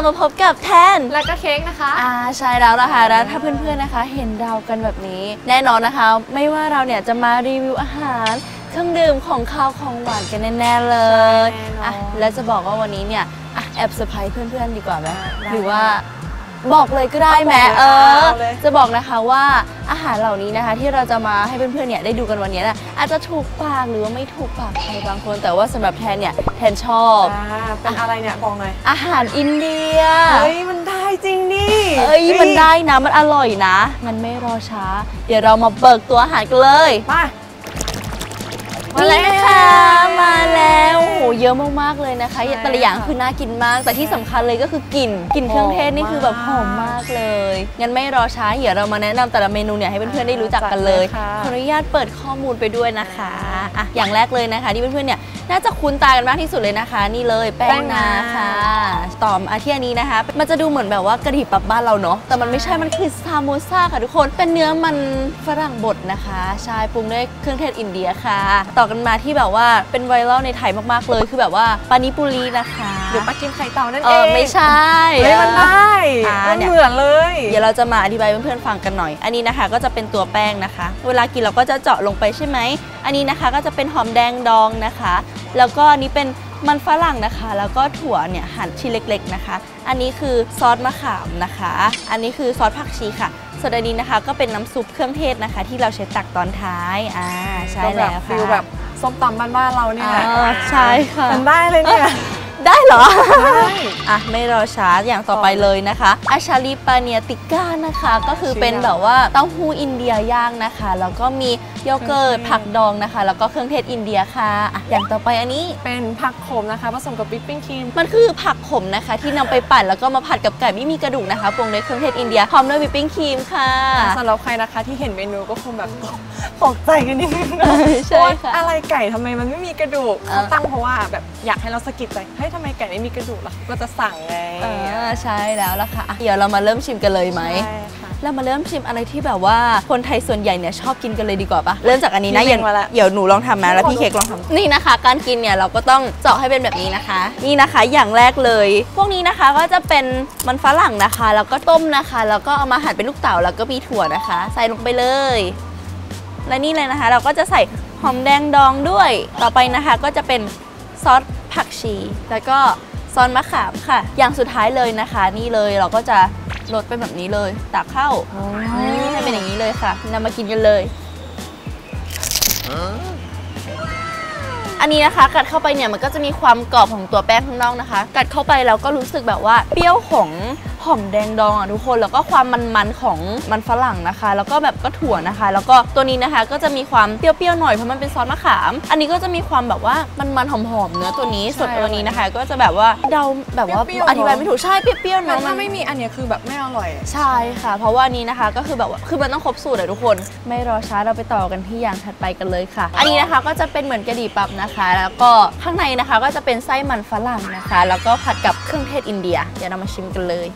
บมาพบกับแทนแล้วก็เค้กนะคะใช่แล้วนะคะแล้วถ้าเพื่อนๆนะคะเห็นเรากันแบบนี้แน่นอนนะคะไม่ว่าเราเนี่ยจะมารีวิวอาหารเครื่องดื่มของข้าวของหวานกันแน่ๆเลยแล้วจะบอกว่าวันนี้เนี่ยแอบเซอร์ไพรส์เพื่อนๆดีกว่าไหมหรือว่าบอกเลยก็ได้แม้จะบอกนะคะว่าอาหารเหล่านี้นะคะที่เราจะมาให้เพื่อนๆเนี่ยได้ดูกันวันนี้นะอาจจะถูกปากหรือว่าไม่ถูกปากใครบางคนแต่ว่าสำหรับแทนเนี่ยแทนชอบเป็นอะไรเนี่ยบอกหน่อยอาหารอินเดียเฮ้ยมันได้จริงดิมันได้นะมันอร่อยนะงั้นไม่รอช้าเดี๋ยวเรามาเบิกตัวอาหารกันเลยมาแล้วค่ะมาแล้วโหเยอะมากๆเลยนะคะแต่ละอย่างคือน่ากินมากแต่ที่สำคัญเลยก็คือกลิ่นเครื่องเทศนี่คือแบบหอมมากเลยงั้นไม่รอช้าเดี๋ยวเรามาแนะนำแต่ละเมนูเนี่ยให้เพื่อนๆได้รู้จักกันเลยขออนุญาตเปิดข้อมูลไปด้วยนะคะอย่างแรกเลยนะคะที่เพื่อนๆเนี่ยน่าจะคุ้นตากันมากที่สุดเลยนะคะนี่เลยแป้งนาค่ะต่อมาที่อันนี้นะคะมันจะดูเหมือนแบบว่ากะหรี่ปั๊บบ้านเราเนาะแต่มันไม่ใช่มันคือซาโมซ่าค่ะทุกคนเป็นเนื้อมันฝรั่งบดนะคะใช่ปรุงด้วยเครื่องเทศอินเดียค่ะต่อกันมาที่แบบว่าเป็นไวรัลในไทยมากๆเลยคือแบบว่าปานิปุรีนะคะหรือปลากิมไข่เต่านั่นเองไม่ใช่มันได้มันเหมือนเลยเดี๋ยวเราจะมาอธิบายเพื่อนๆฟังกันหน่อยอันนี้นะคะก็จะเป็นตัวแป้งนะคะเวลากินเราก็จะเจาะลงไปใช่ไหมอันนี้นะคะก็จะเป็นหอมแดงดองนะคะแล้วก็อันนี้เป็นมันฝรั่งนะคะแล้วก็ถั่วเนี่ยหั่นชิ้นเล็กๆนะคะอันนี้คือซอสมะขามนะคะอันนี้คือซอสผักชีค่ะส่วนอันนี้นะคะก็เป็นน้ำซุปเครื่องเทศนะคะที่เราใช้ตักตอนท้ายใช่แล้วค่ะฟิลแบบส้มตำบ้านๆเราเนี่ยใช่ค่ะทำได้เลยเนี่ยได้เหรอได้ไม่รอช้าอย่างต่อไปเลยนะคะอาชาลีปาเนียติก้านะคะก็คือเป็นแบบว่าเต้าหู้อินเดียย่างนะคะแล้วก็มีโยเกิร์ตผักดองนะคะแล้วก็เครื่องเทศอินเดียค่ะอย่างต่อไปอันนี้เป็นผักขมนะคะผสมกับวิปปิ้งครีมมันคือผักขมนะคะที่นำไปปั่นแล้วก็มาผัดกับไก่ไม่มีกระดูกนะคะปรุงด้วยเครื่องเทศอินเดียพร้อมด้วยวิปปิ้งครีมค่ะสำหรับใครนะคะที่เห็นเมนูก็คงแบบตกใจกันนิดนึงใช่ค่ะอะไรไก่ทำไมมันไม่มีกระดูกเขาตั้งเพราะว่าแบบอยากให้เราสะกิดใจเฮ้ยทำไมไก่ไม่มีกระดูกล่ะก็จะสั่งไงใช่แล้วล่ะค่ะเดี๋ยวเรามาเริ่มชิมกันเลยไหมเรามาเริ่มชิมอะไรที่แบบว่าคนไทยส่วนใหญ่เนี่ยชอบกินกันเลยดีกว่าปะเริ่มจากอันนี้นะเดี๋ยวหนูลองทำนะแล้วพี่เค้กลองทำนี่นะคะการกินเนี่ยเราก็ต้องเจาะให้เป็นแบบนี้นะคะนี่นะคะอย่างแรกเลยพวกนี้นะคะก็จะเป็นมันฝรั่งนะคะแล้วก็ต้มนะคะแล้วก็เอามาหั่นเป็นลูกเต๋าแล้วก็มีถั่วนะคะใส่ลงไปเลยและนี่เลยนะคะเราก็จะใส่หอมแดงดองด้วยต่อไปนะคะก็จะเป็นซอสผักชีแล้วก็ซอสมะขามค่ะอย่างสุดท้ายเลยนะคะนี่เลยเราก็จะโรยเป็นแบบนี้เลยตักเข้าให้เป็นอย่างนี้เลยค่ะนำมากินกันเลยอันนี้นะคะกัดเข้าไปเนี่ยมันก็จะมีความกรอบของตัวแป้งข้างนอกนะคะกัดเข้าไปแล้วก็รู้สึกแบบว่าเปรี้ยวของหอมแดงดองทุกคนแล้วก็ความมันๆของมันฝรั่งนะคะแล้วก็แบบก็ถั่วนะคะแล้วก็ตัวนี้นะคะก็จะมีความเปรี้ยวๆหน่อยเพราะมันเป็นซอสมะขามอันนี้ก็จะมีความแบบว่ามันหอมๆเนื้อตัวนี้ส่วนตัวนี้นะคะก็จะแบบว่าเดาแบบว่าอธิบายไม่ถูกใช่เปรี้ยวๆเนาะถ้าไม่มีอันนี้คือแบบไม่อร่อยใช่ค่ะเพราะว่านี้นะคะก็คือแบบว่าคือมันต้องครบสูตรเลยทุกคนไม่รอช้าเราไปต่อกันที่อย่างถัดไปกันเลยค่ะอันนี้นะคะก็จะเป็นเหมือนกะหรี่ปั๊บนะคะแล้วก็ข้างในนะคะก็จะเป็นไส้มันฝรั่งนะคะแล้วก็ผัดกับเครื่องเทศอินเดียเดี๋ยวเรามาชิมกันเลย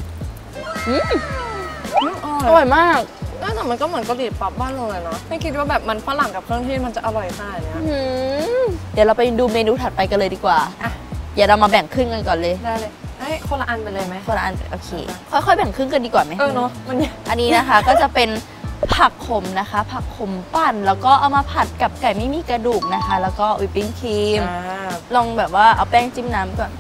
อร่อยมากแต่มันก็เหมือนกะหรี่ปั๊บบ้านเราเลยเนาะไม่คิดว่าแบบมันฝรั่งกับเครื่องเทศมันจะอร่อยขนาดนี้เดี๋ยวเราไปดูเมนูถัดไปกันเลยดีกว่าเดี๋ยวเรามาแบ่งครึ่งกันก่อนเลยได้เลยคนละอันไปเลยไหมคนละอันโอเคค่อยๆแบ่งครึ่งกันดีกว่าไหมเนาะอันนี้นะคะก็จะเป็นผักขมนะคะผักขมปั่นแล้วก็เอามาผัดกับไก่ไม่มีกระดูกนะคะแล้วก็วิปปิ้งครีมลองแบบว่าเอาแป้งจิ้มน้ำก่อน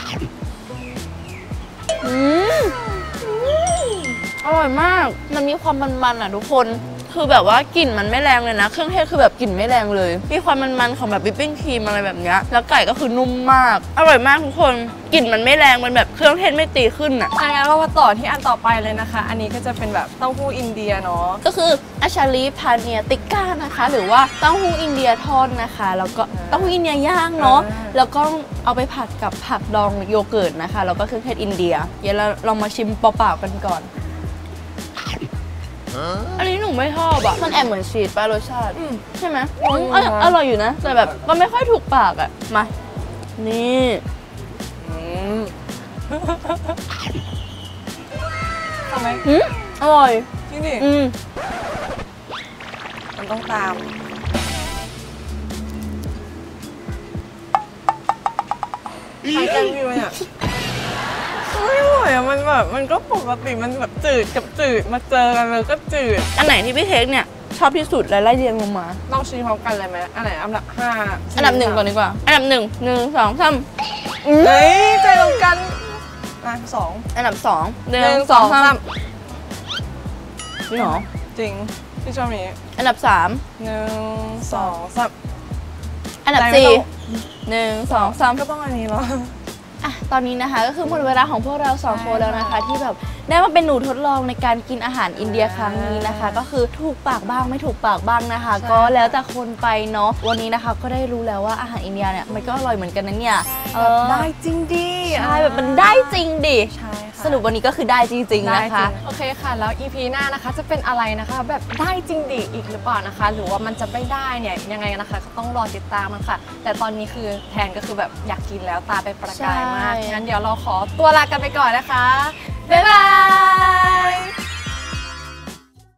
อร่อยมากมันมีความมันๆอ่ะทุกคนคือแบบว่ากลิ่นมันไม่แรงเลยนะเครื่องเทศคือแบบกลิ่นไม่แรงเลยมีความมันๆของแบบวิปปิ้งครีมอะไรแบบนี้แล้วไก่ก็คือนุ่มมากอร่อยมากทุกคนกลิ่นมันไม่แรงมันแบบเครื่องเทศไม่ตีขึ้นอ่ะงั้นเรามาต่อที่อันต่อไปเลยนะคะอันนี้ก็จะเป็นแบบเต้าหู้อินเดียเนาะก็คืออาชาลีพาเนียติก้านะคะหรือว่าเต้าหู้อินเดียทอดนะคะแล้วก็เต้าหู้อินเดียย่างเนาะแล้วก็เอาไปผัดกับผักดองโยเกิร์ตนะคะแล้วก็เครื่องเทศอินเดียเดี๋ยวเราลองมาชิมเปล่าๆกันก่อนอันนี้หนูไม่ชอบอ่ะมันแอบเหมือนชีสป่ะรสชาติใช่ไหมอร่อยอยู่นะแต่แบบก็ไม่ค่อยถูกปากอ่ะมานี่ทำไมอร่อยจริงดิมันต้องตามใครแกล้งพี่วะเนี่ยไม่ไหวอะมันแบบมันก็ปกติมันแบบจืดกับจืดมาเจอกันเลยก็จืดอันไหนที่พี่เค้กเนี่ยชอบที่สุดไล่เรียงลงมาต้องชี้พร้อมกันเลยไหมอันไหนอันดับ5 อันดับ1ก่อนดีกว่าอันดับ1 1 2 3 เฮ้ยใจตรงกัน2 อันดับ2 1 1 2 3 3 นี่หรอจริงพี่ชอบนี้อันดับ3 1 2 3 อันดับ4 1 2 3 ก็ต้องอันนี้เหรออ่ะตอนนี้นะคะก็คือหมดเวลาของพวกเรา2คนแล้วนะคะที่แบบได้มาเป็นหนูทดลองในการกินอาหารอินเดียครั้งนี้นะคะก็คือถูกปากบ้างไม่ถูกปากบ้างนะคะก็แล้วแต่คนไปเนาะวันนี้นะคะก็ได้รู้แล้วว่าอาหารอินเดียเนี่ยมันก็อร่อยเหมือนกันนะเนี่ยได้จริงดิใช่แบบมันได้จริงดิใช่ค่ะสรุปวันนี้ก็คือได้จริงๆนะคะโอเคค่ะแล้ว EP หน้านะคะจะเป็นอะไรนะคะแบบได้จริงดิอีกหรือเปล่านะคะหรือว่ามันจะไม่ได้เนี่ยยังไงนะคะก็ต้องรอติดตามมันค่ะแต่ตอนนี้คือแทนก็คือแบบอยากกินแล้วตาเป็นประกายมากงั้นเดี๋ยวเราขอตัวลากันไปก่อนนะคะบ๊ายบาย